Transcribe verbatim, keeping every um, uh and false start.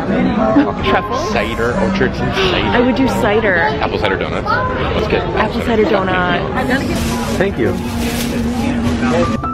Truffle? Cider, orchards and cider. I would do cider. Apple cider donut. Let's get Apple cider donut. Thank you.